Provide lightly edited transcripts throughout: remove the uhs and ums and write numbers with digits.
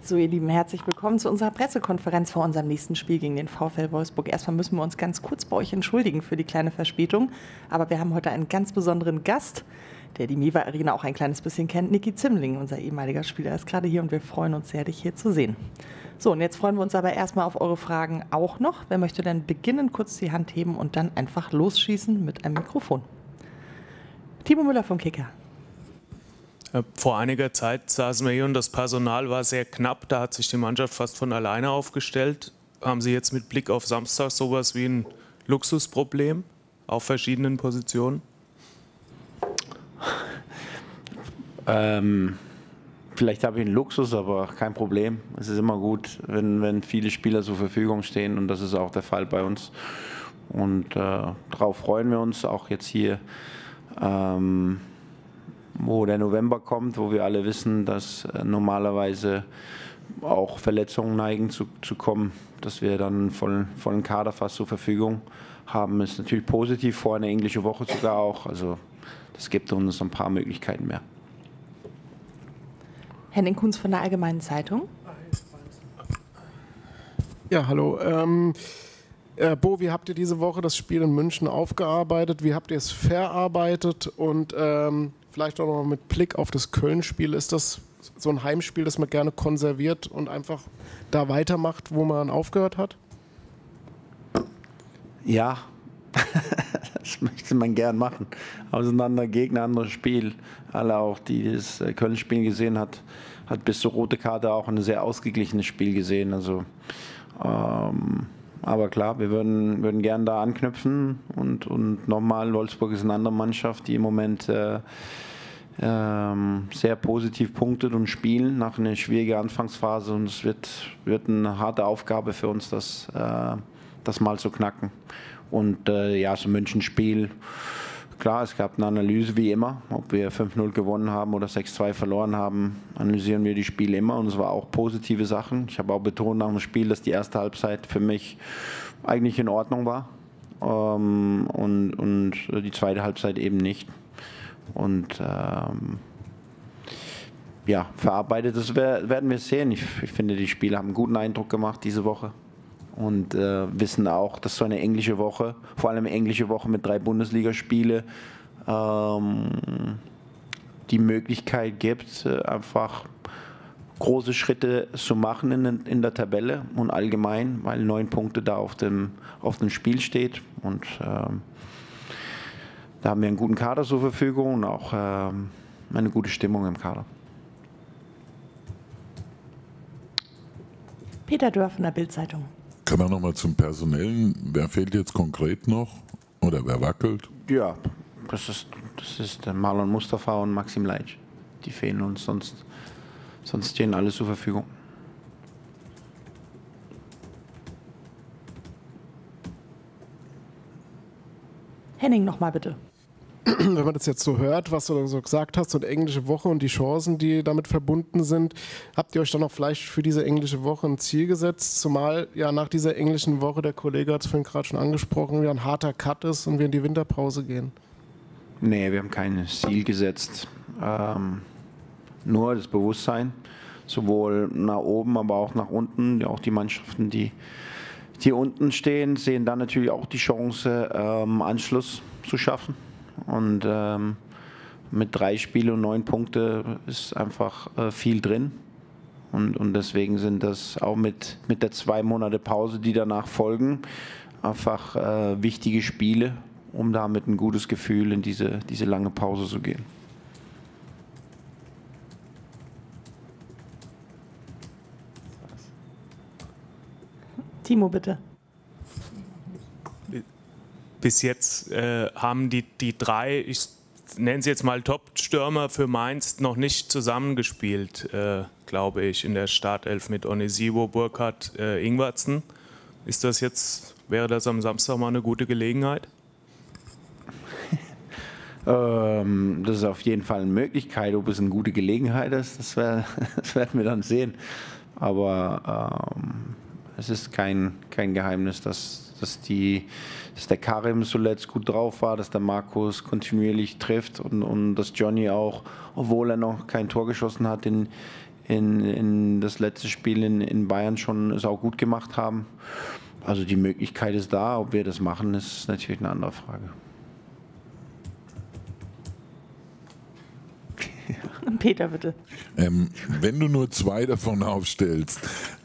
So, ihr Lieben, herzlich willkommen zu unserer Pressekonferenz vor unserem nächsten Spiel gegen den VfL Wolfsburg. Erstmal müssen wir uns ganz kurz bei euch entschuldigen für die kleine Verspätung, aber wir haben heute einen ganz besonderen Gast, der die Miwa Arena auch ein kleines bisschen kennt. Niki Zimmerling, unser ehemaliger Spieler, ist gerade hier und wir freuen uns sehr, dich hier zu sehen. So, und jetzt freuen wir uns aber erstmal auf eure Fragen auch noch. Wer möchte denn beginnen, kurz die Hand heben und dann einfach losschießen mit einem Mikrofon? Timo Müller vom Kicker. Vor einiger Zeit saßen wir hier und das Personal war sehr knapp. Da hat sich die Mannschaft fast von alleine aufgestellt. Haben Sie jetzt mit Blick auf Samstag sowas wie ein Luxusproblem auf verschiedenen Positionen? Vielleicht habe ich einen Luxus, aber kein Problem. Es ist immer gut, wenn viele Spieler zur Verfügung stehen und das ist auch der Fall bei uns. Und darauf freuen wir uns auch jetzt hier. Wo der November kommt, wo wir alle wissen, dass normalerweise auch Verletzungen neigen zu kommen, dass wir dann vollen Kader fast zur Verfügung haben, ist natürlich positiv, vor eine englische Woche sogar auch. Also das gibt uns ein paar Möglichkeiten mehr. Henning Kunz von der Allgemeinen Zeitung. Ja, hallo. Bo, wie habt ihr diese Woche das Spiel in München aufgearbeitet? Wie habt ihr es verarbeitet? Und vielleicht auch noch mit Blick auf das Köln-Spiel, ist das so ein Heimspiel, das man gerne konserviert und einfach da weitermacht, wo man aufgehört hat? Ja, das möchte man gern machen. Auseinander Gegner, anderes Spiel. Alle auch, die das Köln-Spiel gesehen hat bis zur rote Karte auch ein sehr ausgeglichenes Spiel gesehen. Also, aber klar, wir würden gern da anknüpfen und nochmal, Wolfsburg ist eine andere Mannschaft, die im Moment sehr positiv punktet und spielen nach einer schwierigen Anfangsphase und es wird eine harte Aufgabe für uns, das mal zu knacken. Und ja, so ein München-Spiel, klar, es gab eine Analyse wie immer, ob wir 5-0 gewonnen haben oder 6-2 verloren haben, analysieren wir die Spiele immer und es war auch positive Sachen. Ich habe auch betont nach dem Spiel, dass die erste Halbzeit für mich eigentlich in Ordnung war und die zweite Halbzeit eben nicht. Und ja, verarbeitet, das werden wir sehen. Ich finde, die Spieler haben einen guten Eindruck gemacht diese Woche und wissen auch, dass so eine englische Woche, vor allem eine englische Woche mit 3 Bundesligaspiele, die Möglichkeit gibt, einfach große Schritte zu machen in der Tabelle und allgemein, weil 9 Punkte da auf dem Spiel steht und da haben wir einen guten Kader zur Verfügung und auch eine gute Stimmung im Kader. Peter Dörr von der Bild-Zeitung. Kann man noch mal zum Personellen, wer fehlt jetzt konkret noch oder wer wackelt? Ja, das ist Marlon Mustafa und Maxim Leitsch. Die fehlen uns, sonst stehen alle zur Verfügung. Henning, nochmal bitte. Wenn man das jetzt so hört, was du so gesagt hast, so eine englische Woche und die Chancen, die damit verbunden sind, habt ihr euch dann noch vielleicht für diese englische Woche ein Ziel gesetzt? Zumal ja nach dieser englischen Woche, der Kollege hat es vorhin gerade schon angesprochen, wieder ein harter Cut ist und wir in die Winterpause gehen. Nee, wir haben kein Ziel gesetzt. Nur das Bewusstsein, sowohl nach oben, aber auch nach unten. Auch die Mannschaften, die unten stehen, sehen dann natürlich auch die Chance, Anschluss zu schaffen. Und mit 3 Spiele und 9 Punkte ist einfach viel drin. Und deswegen sind das auch mit der 2 Monate Pause, die danach folgen, einfach wichtige Spiele, um da mit ein gutes Gefühl in diese lange Pause zu gehen. Timo, bitte. Bis jetzt haben die 3, ich nenne sie jetzt mal Top-Stürmer für Mainz, noch nicht zusammengespielt, glaube ich, in der Startelf mit Onisivo, Burkhardt, Ingwertsen. Wäre das am Samstag mal eine gute Gelegenheit? Das ist auf jeden Fall eine Möglichkeit. Ob es eine gute Gelegenheit ist, das werden wir dann sehen. Aber es ist kein Geheimnis, dass der Karim zuletzt gut drauf war, dass der Markus kontinuierlich trifft und dass Johnny auch, obwohl er noch kein Tor geschossen hat, in in das letzte Spiel in Bayern schon sau gut gemacht haben. Also die Möglichkeit ist da. Ob wir das machen, ist natürlich eine andere Frage. Peter, bitte. Wenn du nur 2 davon aufstellst,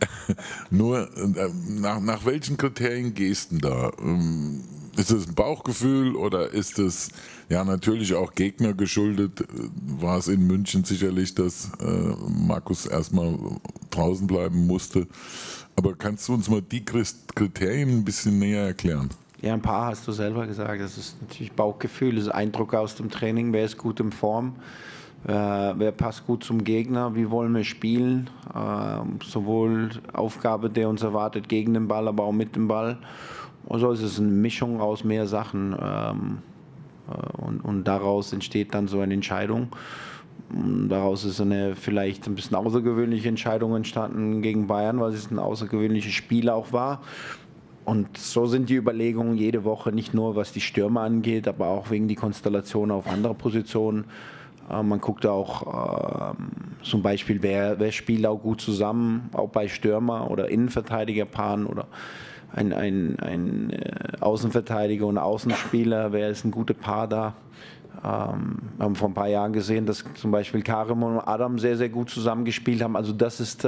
nach welchen Kriterien gehst du da? Ist es ein Bauchgefühl oder ist es ja natürlich auch Gegner geschuldet? War es in München sicherlich, dass Markus erstmal draußen bleiben musste? Aber kannst du uns mal die Kriterien ein bisschen näher erklären? Ja, ein paar hast du selber gesagt. Das ist natürlich Bauchgefühl, das ist Eindruck aus dem Training, wer ist gut in Form. Wer passt gut zum Gegner, wie wollen wir spielen, sowohl Aufgabe, der uns erwartet, gegen den Ball, aber auch mit dem Ball. Also es ist eine Mischung aus mehr Sachen und daraus entsteht dann so eine Entscheidung. Und daraus ist eine vielleicht ein bisschen außergewöhnliche Entscheidung entstanden gegen Bayern, weil es ein außergewöhnliches Spiel auch war. Und so sind die Überlegungen jede Woche, nicht nur was die Stürmer angeht, aber auch wegen die Konstellation auf andere Positionen. Man guckt auch zum Beispiel, wer spielt auch gut zusammen, auch bei Stürmer oder Innenverteidigerpaaren oder ein Außenverteidiger und Außenspieler, wer ist ein gutes Paar da. Wir haben vor ein paar Jahren gesehen, dass zum Beispiel Karim und Adam sehr, sehr gut zusammengespielt haben. Also das ist,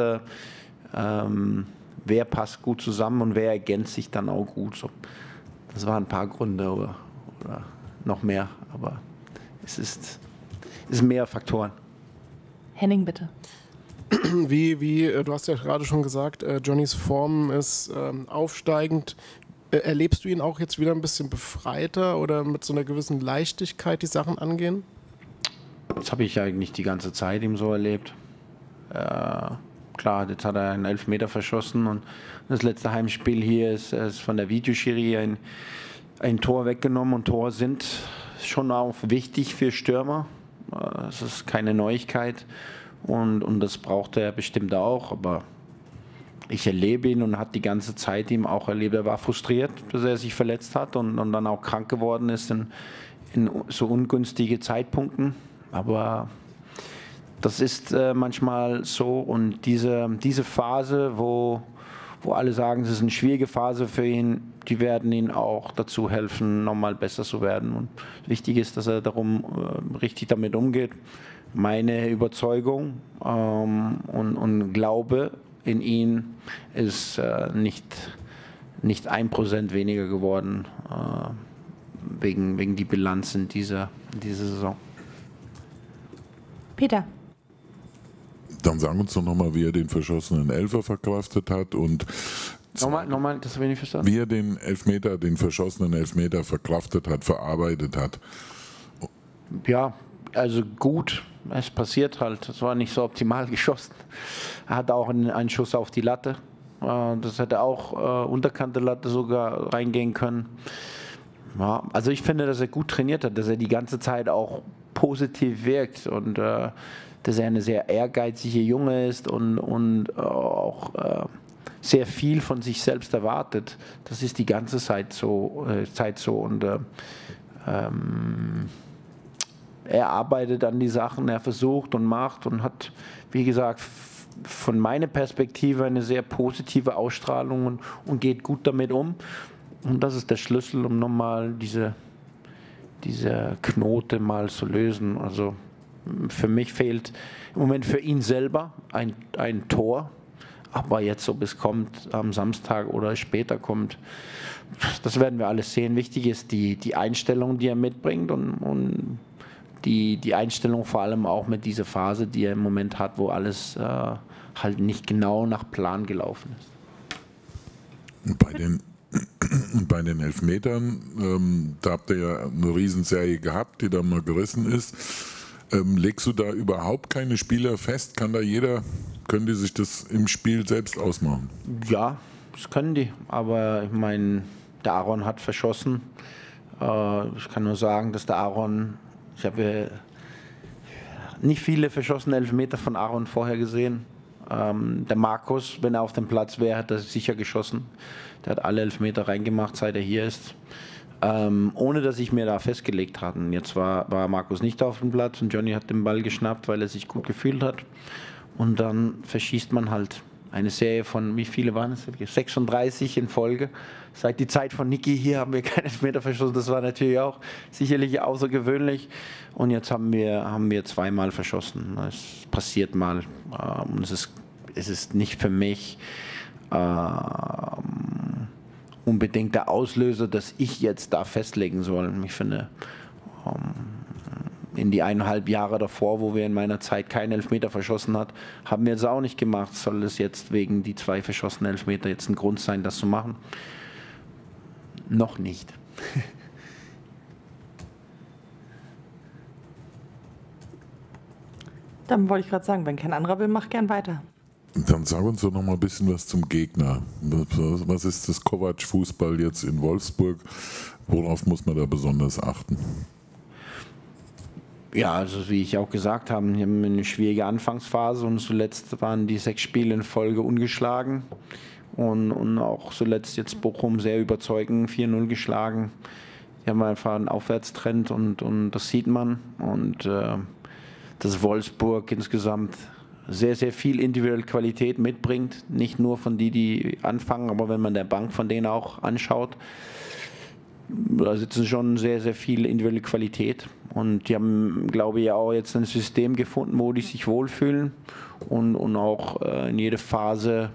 wer passt gut zusammen und wer ergänzt sich dann auch gut. So, das waren ein paar Gründe oder noch mehr, aber es ist mehr Faktoren. Henning, bitte. Du hast ja gerade schon gesagt, Johnnys Form ist aufsteigend. Erlebst du ihn auch jetzt wieder ein bisschen befreiter oder mit so einer gewissen Leichtigkeit die Sachen angehen? Das habe ich eigentlich die ganze Zeit ihm so erlebt. Klar, jetzt hat er einen Elfmeter verschossen und das letzte Heimspiel hier ist von der Videoschiri ein Tor weggenommen und Tor sind schon auch wichtig für Stürmer. Das ist keine Neuigkeit und das braucht er bestimmt auch, aber ich erlebe ihn und hat die ganze Zeit ihm auch erlebt. Er war frustriert, dass er sich verletzt hat und dann auch krank geworden ist in so ungünstige Zeitpunkten, aber das ist manchmal so und diese Phase, wo alle sagen, es ist eine schwierige Phase für ihn, die werden ihm auch dazu helfen, nochmal besser zu werden. Und wichtig ist, dass er darum richtig damit umgeht. Meine Überzeugung und Glaube in ihn ist nicht 1% weniger geworden wegen die Bilanz in dieser Saison. Peter. Dann sagen uns doch nochmal, wie er den verschossenen Elfer verkraftet hat und Nochmal, das habe ich nicht verstanden. wie er den verschossenen Elfmeter verkraftet hat, verarbeitet hat. Ja, also gut, es passiert halt. Es war nicht so optimal geschossen. Er hatte auch einen Schuss auf die Latte. Das hätte auch unterkante Latte sogar reingehen können. Ja, also ich finde, dass er gut trainiert hat, dass er die ganze Zeit auch positiv wirkt und dass er eine sehr ehrgeizige Junge ist und auch sehr viel von sich selbst erwartet. Das ist die ganze Zeit so. Und er arbeitet an die Sachen, er versucht und macht und hat, wie gesagt, von meiner Perspektive eine sehr positive Ausstrahlung und geht gut damit um. Und das ist der Schlüssel, um nochmal diese Knote mal zu lösen. Also für mich fehlt im Moment für ihn selber ein Tor. Aber jetzt, ob es kommt am Samstag oder später kommt, das werden wir alles sehen. Wichtig ist die Einstellung, die er mitbringt und die Einstellung vor allem auch mit dieser Phase, die er im Moment hat, wo alles halt nicht genau nach Plan gelaufen ist. Und bei den Elfmetern, da habt ihr ja eine Riesenserie gehabt, die da mal gerissen ist. Legst du da überhaupt keine Spieler fest? Können die sich das im Spiel selbst ausmachen? Ja, das können die. Aber ich meine, der Aaron hat verschossen. Ich kann nur sagen, dass der Aaron, ich habe nicht viele verschossene Elfmeter von Aaron vorher gesehen. Der Markus, wenn er auf dem Platz wäre, hat er sicher geschossen. Der hat alle Elfmeter reingemacht, seit er hier ist. Ohne dass ich mir da festgelegt hatte. Jetzt war Markus nicht auf dem Platz und Johnny hat den Ball geschnappt, weil er sich gut gefühlt hat. und dann verschießt man halt eine Serie von, wie viele waren es? 36 in Folge. Seit die Zeit von Niki hier haben wir keinen Elfmeter verschossen. Das war natürlich auch sicherlich außergewöhnlich. Und jetzt haben wir zweimal verschossen. Es passiert mal. Und es ist nicht für mich unbedingt der Auslöser, dass ich jetzt da festlegen soll. Ich finde, in die 1,5 Jahre davor, wo wir in meiner Zeit keinen Elfmeter verschossen hat, haben wir es auch nicht gemacht. Soll es jetzt wegen die 2 verschossenen Elfmeter jetzt ein Grund sein, das zu machen? Noch nicht. Dann wollte ich gerade sagen, wenn kein anderer will, mach gern weiter. Dann sag uns doch noch mal ein bisschen was zum Gegner. Was ist das Kovac-Fußball jetzt in Wolfsburg? Worauf muss man da besonders achten? Ja, also wie ich auch gesagt habe, wir haben eine schwierige Anfangsphase und zuletzt waren die 6 Spiele in Folge ungeschlagen und auch zuletzt jetzt Bochum sehr überzeugend 4-0 geschlagen. Die haben einfach einen Aufwärtstrend und das sieht man und dass Wolfsburg insgesamt sehr, sehr viel individuelle Qualität mitbringt, nicht nur von die anfangen, aber wenn man der Bank von denen auch anschaut, da sitzen schon sehr, sehr viel individuelle Qualität und die haben, glaube ich, auch jetzt ein System gefunden, wo die sich wohlfühlen und auch in jeder Phase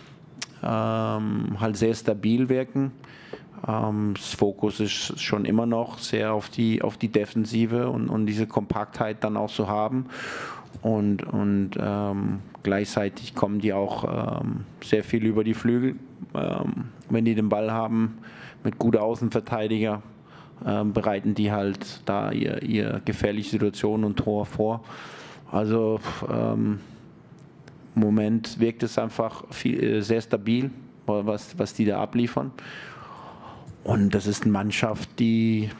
halt sehr stabil wirken. Das Fokus ist schon immer noch sehr auf die Defensive und diese Kompaktheit dann auch zu haben und gleichzeitig kommen die auch sehr viel über die Flügel, wenn die den Ball haben. Mit guten Außenverteidiger bereiten die halt da ihr gefährliche Situation und Tor vor. Also im Moment wirkt es einfach sehr stabil, was die da abliefern. Und das ist eine Mannschaft, die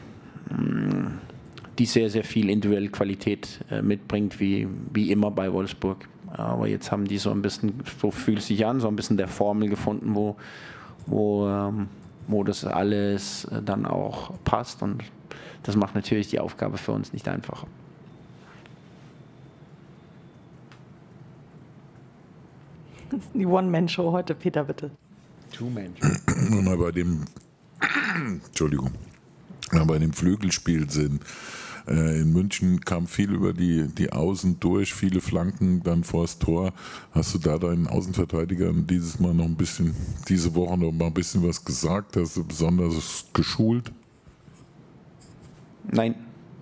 sehr, sehr viel individuelle Qualität mitbringt, wie immer bei Wolfsburg. Aber jetzt haben die so ein bisschen, so fühlt es sich an, so ein bisschen der Formel gefunden, wo das alles dann auch passt und das macht natürlich die Aufgabe für uns nicht einfacher. Das ist die One-Man-Show heute, Peter, bitte. Two-Man-Show. Wenn wir bei dem, Entschuldigung, wenn wir bei dem Flügelspiel sind. In München kam viel über die Außen durch, viele Flanken dann vors Tor. Hast du da deinen Außenverteidigern diese Woche noch mal ein bisschen was gesagt? Hast du besonders geschult? Nein,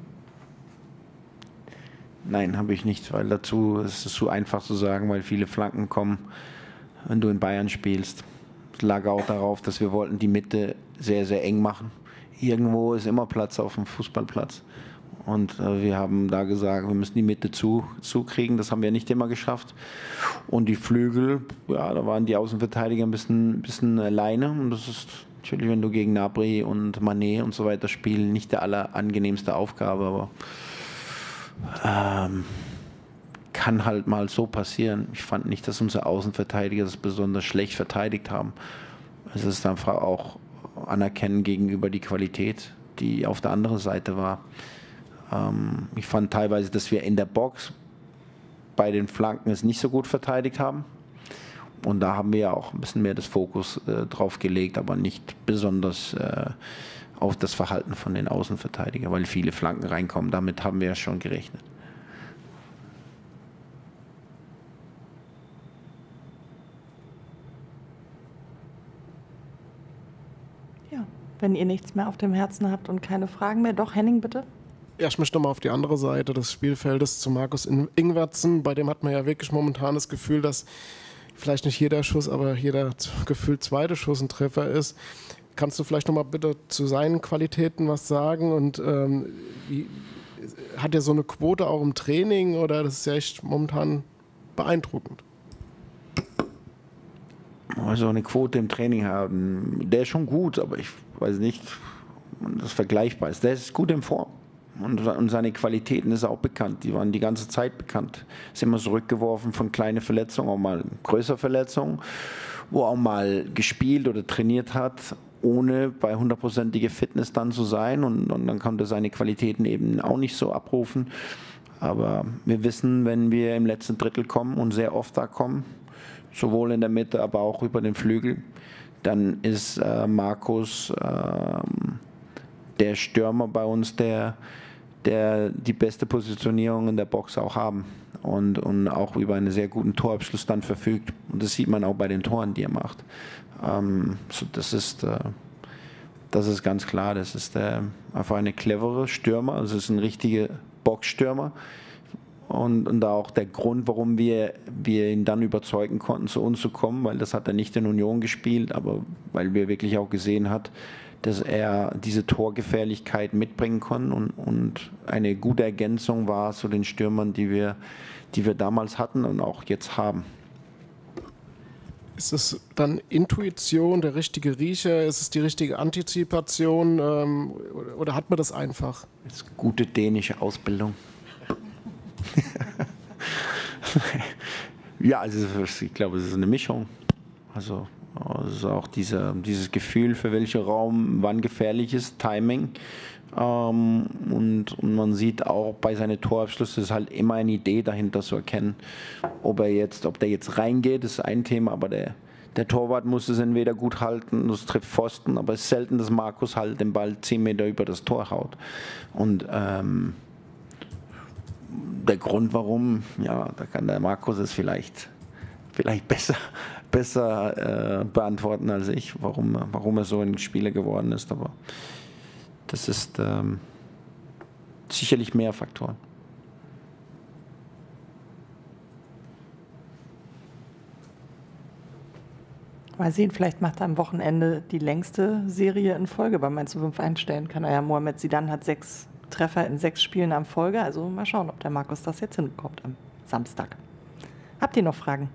habe ich nicht, weil dazu ist es zu einfach zu sagen, weil viele Flanken kommen, wenn du in Bayern spielst. Es lag auch darauf, dass wir wollten die Mitte sehr, sehr eng machen. Irgendwo ist immer Platz auf dem Fußballplatz. Und wir haben da gesagt, wir müssen die Mitte zukriegen. Das haben wir nicht immer geschafft. Und die Flügel, ja, da waren die Außenverteidiger ein bisschen alleine. Und das ist natürlich, wenn du gegen Gnabry und Mané und so weiter spielst, nicht der allerangenehmste Aufgabe. Aber kann halt mal so passieren. Ich fand nicht, dass unsere Außenverteidiger das besonders schlecht verteidigt haben. Es ist einfach auch anerkennen gegenüber die Qualität, die auf der anderen Seite war. Ich fand teilweise, dass wir in der Box bei den Flanken es nicht so gut verteidigt haben. Und da haben wir ja auch ein bisschen mehr das Fokus drauf gelegt, aber nicht besonders auf das Verhalten von den Außenverteidigern, weil viele Flanken reinkommen. Damit haben wir ja schon gerechnet. Ja, wenn ihr nichts mehr auf dem Herzen habt und keine Fragen mehr. Doch, Henning, bitte. Ja, ich möchte nochmal auf die andere Seite des Spielfeldes zu Markus Ingwertsen. Bei dem hat man ja wirklich momentan das Gefühl, dass vielleicht nicht jeder Schuss, aber jeder gefühlt zweite Schuss ein Treffer ist. Kannst du vielleicht nochmal bitte zu seinen Qualitäten was sagen? Und hat er so eine Quote auch im Training oder das ist ja echt momentan beeindruckend? Also eine Quote im Training haben, der ist schon gut, aber ich weiß nicht, ob das vergleichbar ist. Der ist gut in Form. Und seine Qualitäten ist auch bekannt. Die waren die ganze Zeit bekannt. Ist immer zurückgeworfen von kleinen Verletzungen, auch mal größere Verletzungen, wo auch mal gespielt oder trainiert hat, ohne bei 100%iger Fitness dann zu sein. Und dann konnte er seine Qualitäten eben auch nicht so abrufen. Aber wir wissen, wenn wir im letzten Drittel kommen und sehr oft da kommen, sowohl in der Mitte, aber auch über den Flügel, dann ist Markus der Stürmer bei uns, der die beste Positionierung in der Box auch haben und auch über einen sehr guten Torabschluss dann verfügt. Und das sieht man auch bei den Toren, die er macht. So das ist ganz klar, das ist einfach eine clevere Stürmer, also es ist ein richtiger Boxstürmer. Und auch der Grund, warum wir ihn dann überzeugen konnten, zu uns zu kommen, weil das hat er nicht in Union gespielt, aber weil wir wirklich auch gesehen hat, dass er diese Torgefährlichkeit mitbringen kann und eine gute Ergänzung war zu den Stürmern, die wir damals hatten und auch jetzt haben. Ist es dann Intuition, der richtige Riecher? Ist es die richtige Antizipation? Oder hat man das einfach? Das ist gute dänische Ausbildung. Ja, also ich glaube, es ist eine Mischung. Also auch dieses Gefühl, für welchen Raum wann gefährlich ist, Timing. Und man sieht auch bei seinen Torabschlüssen ist halt immer eine Idee dahinter zu erkennen. Ob der jetzt reingeht, ist ein Thema, aber der Torwart muss es entweder gut halten, das trifft Pfosten, aber es ist selten, dass Markus halt den Ball 10 Meter über das Tor haut. Und der Grund, warum, ja, da kann der Markus es vielleicht besser beantworten als ich, warum er so ein Spieler geworden ist. Aber das ist sicherlich mehr Faktoren. Mal sehen, vielleicht macht er am Wochenende die längste Serie in Folge bei Mainz 05 einstellen. Kann er ja. Mohamed Zidane hat 6 Treffer in 6 Spielen am Folge. Also mal schauen, ob der Markus das jetzt hinbekommt am Samstag. Habt ihr noch Fragen?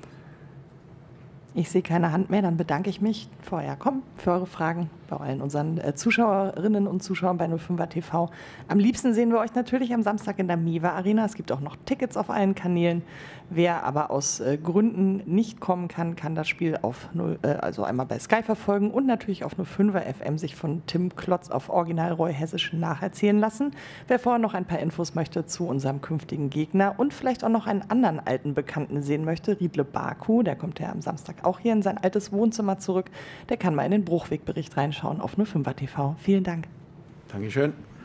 Ich sehe keine Hand mehr, dann bedanke ich mich für euer Kommen, für eure Fragen, bei allen unseren Zuschauerinnen und Zuschauern bei 05er TV. Am liebsten sehen wir euch natürlich am Samstag in der Miva Arena. Es gibt auch noch Tickets auf allen Kanälen. Wer aber aus Gründen nicht kommen kann, kann das Spiel also einmal bei Sky verfolgen und natürlich auf 05er FM sich von Tim Klotz auf Originalroy Hessisch nacherzählen lassen. Wer vorher noch ein paar Infos möchte zu unserem künftigen Gegner und vielleicht auch noch einen anderen alten Bekannten sehen möchte, Riedle Baku, der kommt ja am Samstag auch hier in sein altes Wohnzimmer zurück, der kann mal in den Bruchweg-Bericht reinschauen auf 05er TV. Vielen Dank. Dankeschön.